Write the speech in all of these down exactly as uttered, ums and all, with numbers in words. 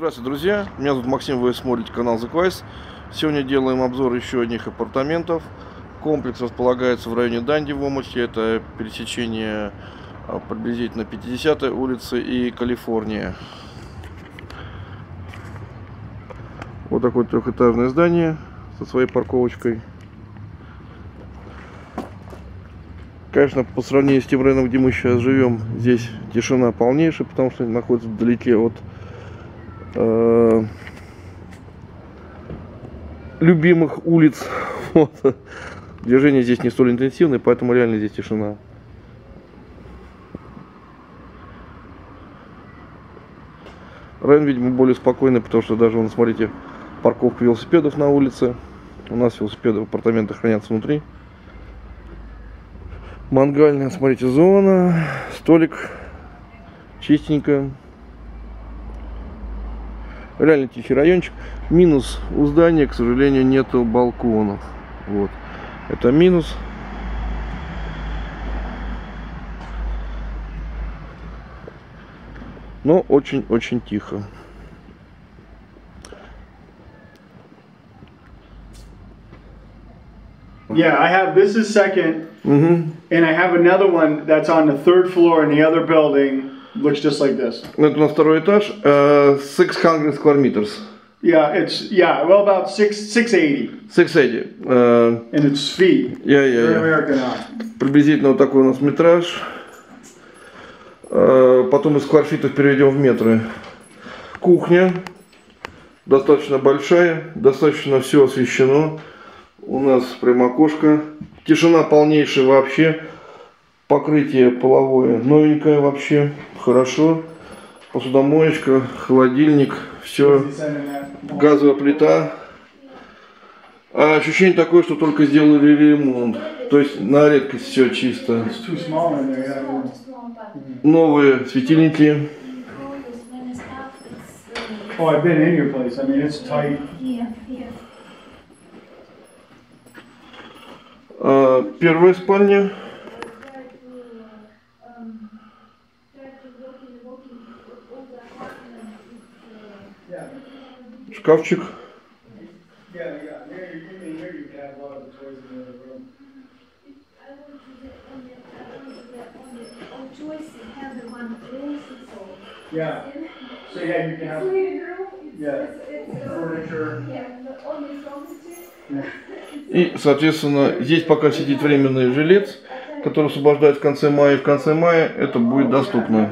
Здравствуйте, друзья! Меня зовут Максим, вы смотрите канал The Quest. Сегодня делаем обзор еще одних апартаментов. Комплекс располагается в районе Данди в Омуте. Это пересечение приблизительно пятидесятой улицы и Калифорния. Вот такое трехэтажное здание со своей парковочкой. Конечно, по сравнению с тем районом, где мы сейчас живем, здесь тишина полнейшая, потому что находится вдалеке от э, любимых улиц. Вот. Движение здесь не столь интенсивное, поэтому реально здесь тишина. Район, видимо, более спокойный, потому что даже, вон, смотрите, парковка велосипедов на улице. У нас велосипеды в апартаментах хранятся внутри. Мангальная, смотрите, зона, столик, чистенько. Реально тихий райончик. Минус: у здания, к сожалению, нету балконов. Вот, это минус. Но очень-очень тихо. Yeah, I have, this is second, Mm-hmm. and I have another one that's on the third floor in the other building, looks just like this. Это на второй этаж, uh, six hundred square meters. Yeah, it's, yeah, well, about six, six eighty. six eighty. Uh, And it's feet. yeah, yeah, Very yeah. American art. Приблизительно вот такой у нас метраж. Uh, потом из скварфитов переведем в метры. Кухня. Достаточно большая, достаточно все освещено. У нас прям окошко. Тишина полнейшая вообще. Покрытие половое новенькое вообще. Хорошо. Посудомоечка, холодильник. Все. Газовая плита. А ощущение такое, что только сделали ремонт. То есть на редкость все чисто. Новые светильники. Oh, I've been in your place. I mean, it's tight. Первая спальня. Шкафчик. Yeah. So yeah, you can have, yeah, furniture. И, соответственно, здесь пока сидит временный жилец, который освобождает в конце мая. В конце мая это будет доступно.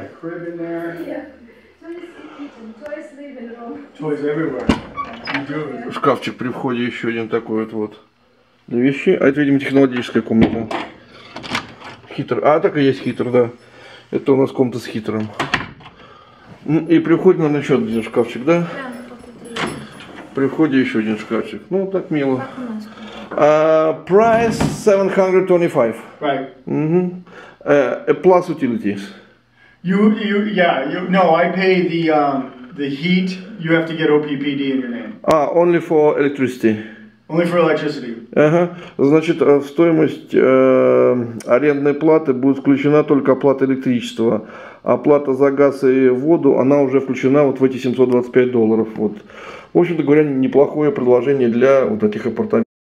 Шкафчик при входе еще один такой вот, вот для вещей. А это, видимо, технологическая комната. Хитр. А, так и есть хитр, да. Это у нас комната с хитром. И при входе, наверное, еще один шкафчик, да? При входе еще один шкафчик. Ну, так мило. Uh, price seven hundred twenty-five. Right. Mm-hmm. uh, plus utilities. You, you, yeah, you, no, I pay the, um, the heat. You have to get O P P D in your name. Ah, only for electricity. Only for electricity. Ага. Значит, в стоимость э, арендной платы будет включена только оплата электричества. Оплата за газ и воду, она уже включена вот в эти семьсот двадцать пять долларов. Вот. В общем-то говоря, неплохое предложение для вот этих апартаментов.